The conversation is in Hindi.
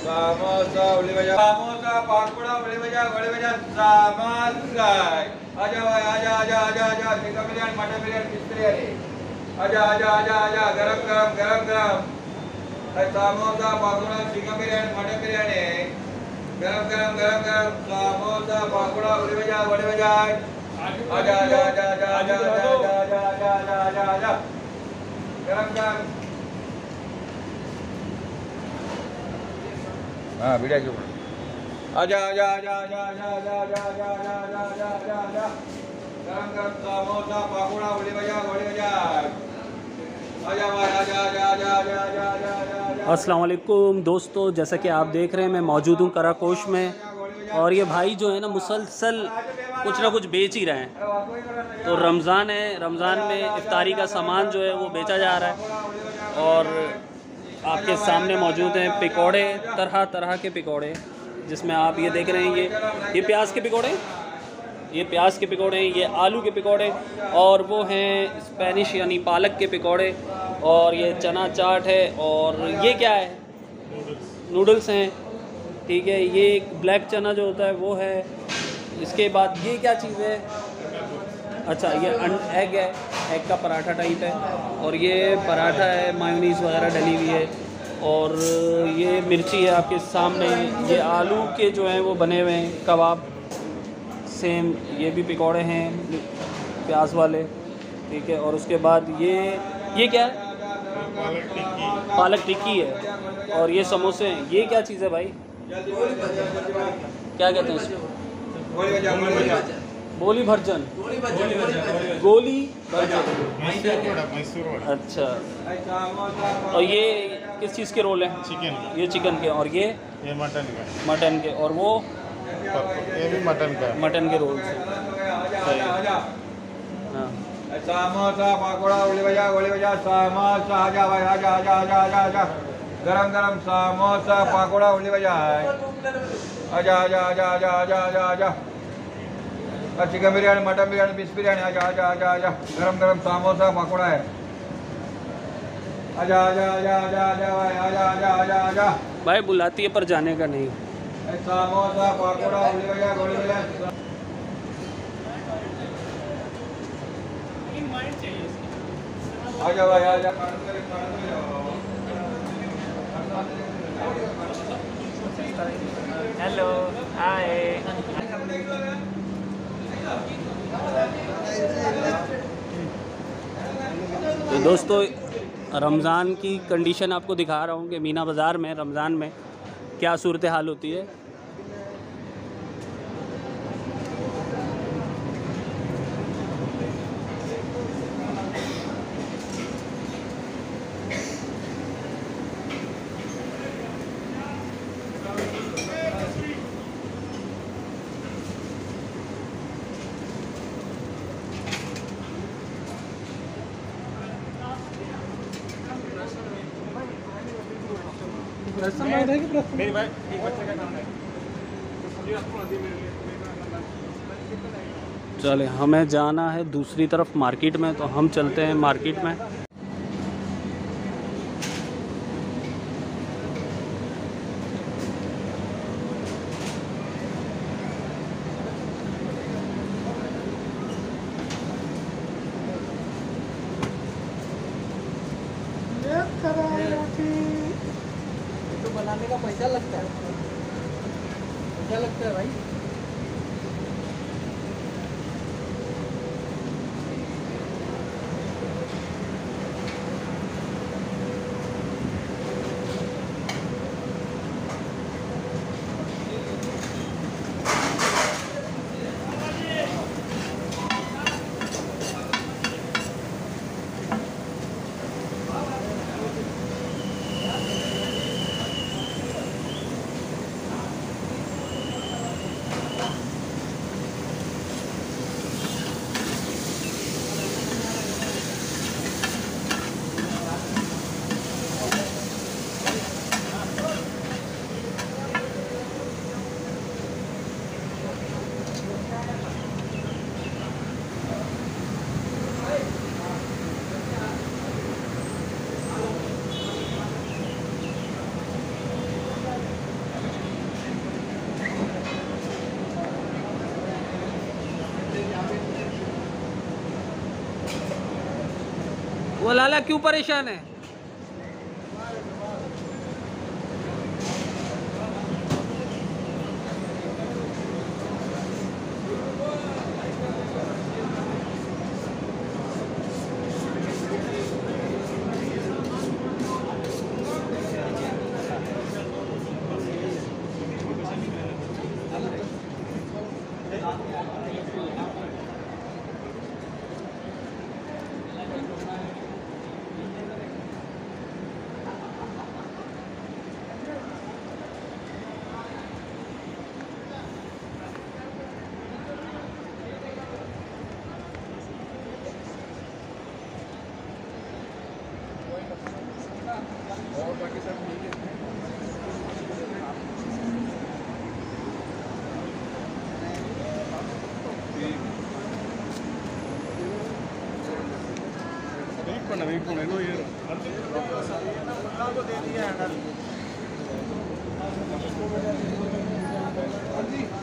समोसा उल्लीवजा समोसा पापड़ा उल्लीवजा समोसा आजा भाई आजा आजा आजा आजा chicken biryani mutton biryani fish biryani आजा आजा आजा आजा गरम गरम गरम गरम समोसा पापड़ा चिकन बिरयानी मटन बिरयानी गरम गरम गरम गरम समोसा पापड़ा उल्लीवजा आजा आजा आजा आजा आजा आजा आजा आजा आजा आजा आजा गरम गरम हाँ बिड़ा क्यों आजा आजा आजा आजा आजा आजा आजा आजा आजा आजा आजा आजा आजा गरम गरम समोसा पापड़ा उल्लीवजा आजा भाई आजा आजा आजा आजा आजा आजा आजा। अस्सलाम वालेकुम दोस्तों, जैसा कि आप देख रहे हैं मैं मौजूद हूँ कराकोश में और ये भाई जो है ना मुसलसल कुछ ना कुछ बेच ही रहे हैं। तो रमज़ान है, रमज़ान में इफ्तारी का सामान जो है वो बेचा जा रहा है और आपके सामने मौजूद हैं पकौड़े, तरह तरह के पकौड़े, जिसमें आप ये देख रहे हैं ये प्याज के पकौड़े, ये प्याज के पकौड़े हैं, ये आलू के पकौड़े और वो हैं स्पेनिश यानी पालक के पकौड़े और ये चना चाट है और ये क्या है नूडल्स हैं, ठीक है। ये एक ब्लैक चना जो होता है वो है। इसके बाद ये क्या चीज़ है, अच्छा ये एग है, एग का पराठा टाइप है और ये पराठा है, मायोनीज़ वगैरह डली हुई है और ये मिर्ची है आपके सामने। ये आलू के जो हैं वो बने हुए हैं कबाब सेम, ये भी पकौड़े हैं प्याज वाले, ठीक है। और उसके बाद ये क्या है, पालक टिक्की है और ये समोसे हैं। ये क्या चीज़ है भाई, क्या कहते हैं इसको, गोली भरजन, गोली भरजन, अच्छा। और ये किस चीज़ के रोल हैं, चिकन, ये चिकन के और ये मटन के और वो ये भी मटन के रोल से। हाँ समोसा पकोड़ा उल्लीवजा समोसा आजा भाई आजा आजा आजा आजा आजा गरम गरम समोसा पकोड़ा उल्लीवजा आजा आजा आजा आजा आजा आजा आजा chicken biryani mutton biryani fish biryani आजा आजा आजा आजा गरम गरम समोसा पकोड़ा है आजा आजा आजा आजा आजा भाई आजा आजा आजा आजा। भाई बुलाती है पर जाने का नहीं। समोसा पकोड़ा उल्लीवजा आजा भाई आजा। Hello hi. तो दोस्तों रमज़ान की कंडीशन आपको दिखा रहा हूँ कि मीना बाज़ार में रमज़ान में क्या सूरत हाल होती है। चले हमें जाना है दूसरी तरफ मार्केट में, तो हम चलते हैं मार्केट में। तो बनाने का पैसा लगता है, क्या लगता है भाई? वो लाला क्यों परेशान है? और बाकी सब ठीक है। வெயிட் பண்ண ஏதோ ஏறும் दे दिया है